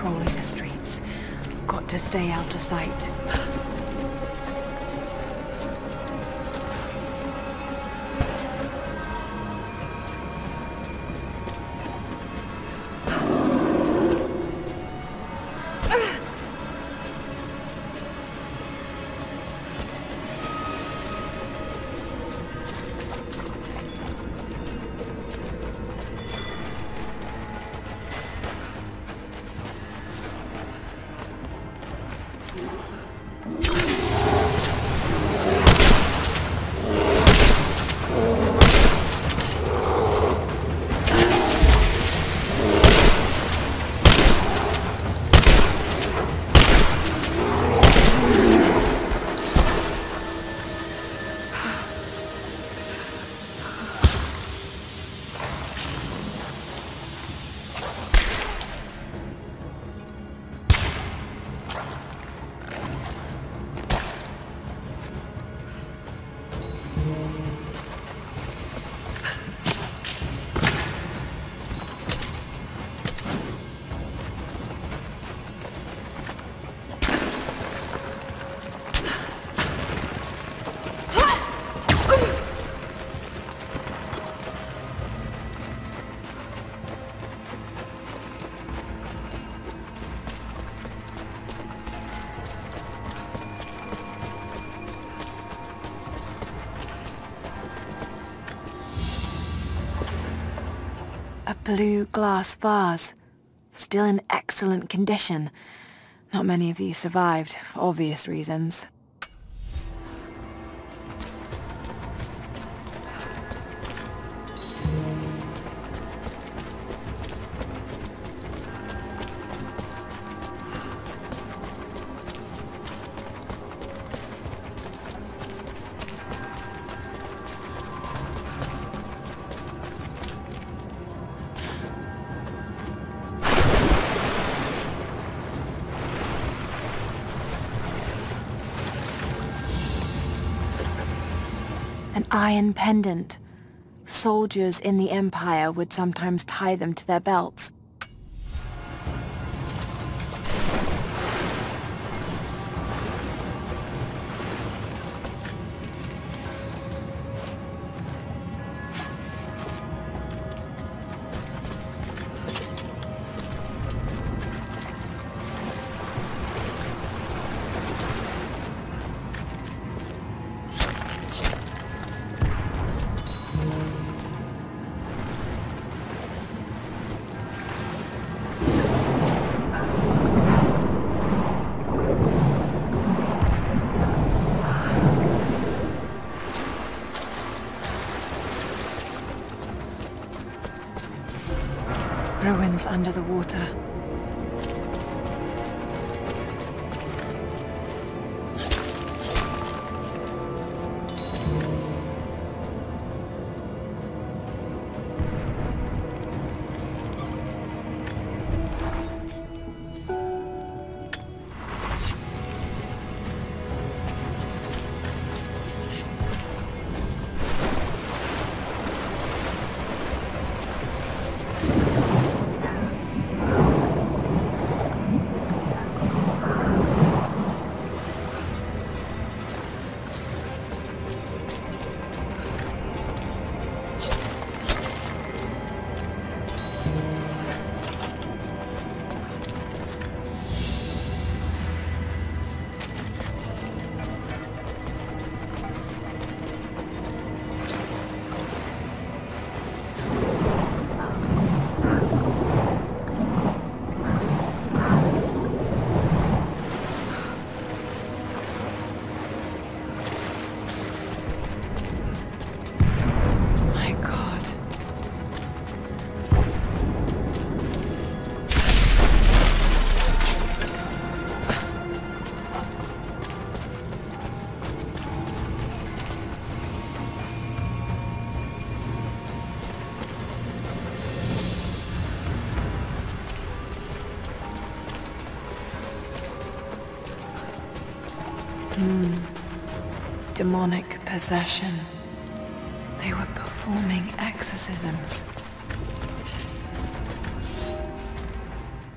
patrolling the streets. Got to stay out of sight. A blue glass vase, still in excellent condition. Not many of these survived, for obvious reasons. An iron pendant. Soldiers in the Empire would sometimes tie them to their belts. Ruins under the water. Demonic possession. They were performing exorcisms.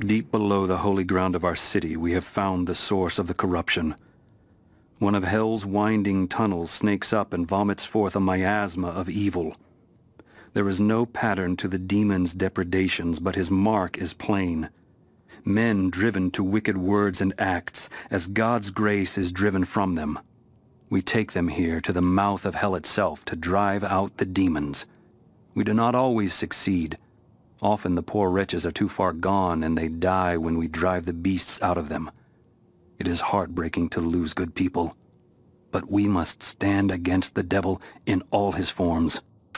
Deep below the holy ground of our city, we have found the source of the corruption. One of hell's winding tunnels snakes up and vomits forth a miasma of evil. There is no pattern to the demon's depredations, but his mark is plain. Men driven to wicked words and acts, as God's grace is driven from them. We take them here to the mouth of hell itself to drive out the demons. We do not always succeed. Often the poor wretches are too far gone and they die when we drive the beasts out of them. It is heartbreaking to lose good people, but we must stand against the devil in all his forms.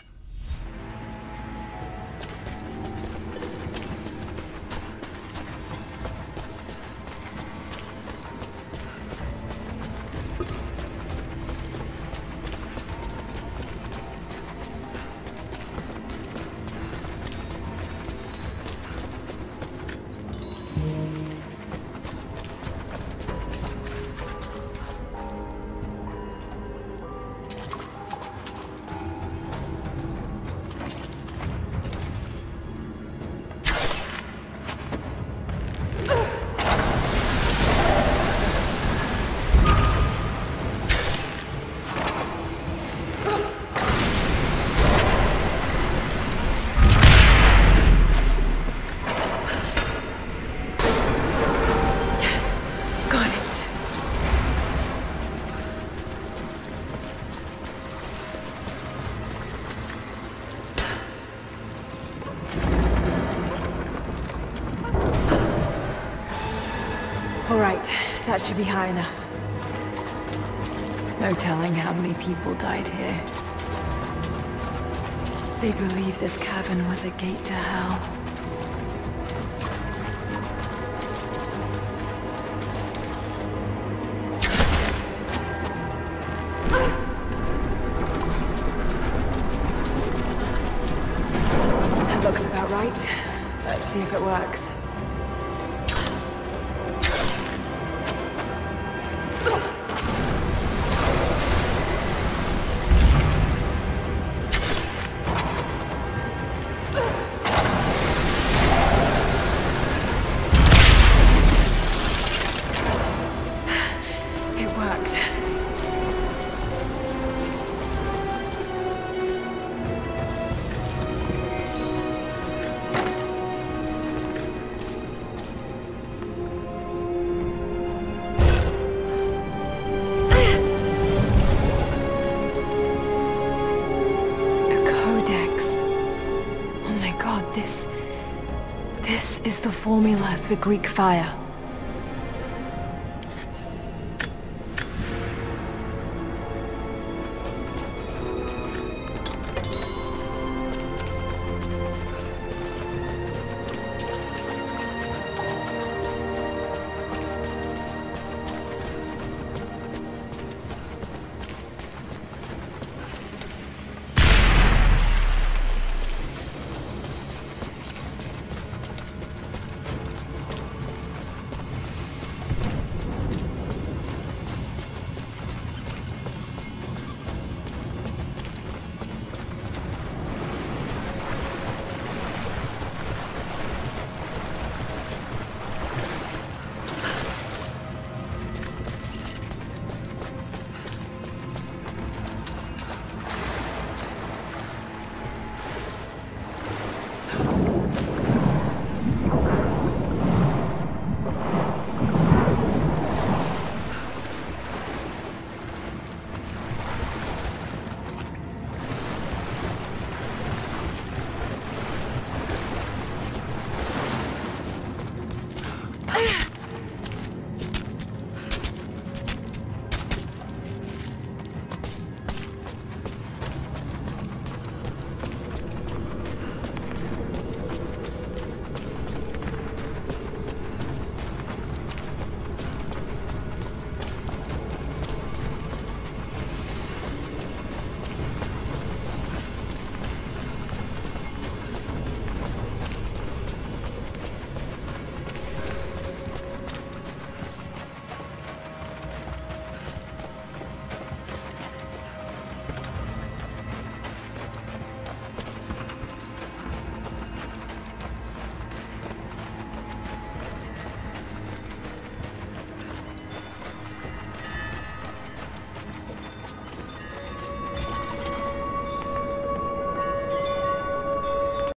All right, that should be high enough. No telling how many people died here. They believe this cavern was a gate to hell. That looks about right. Let's see if it works. This is the formula for Greek fire.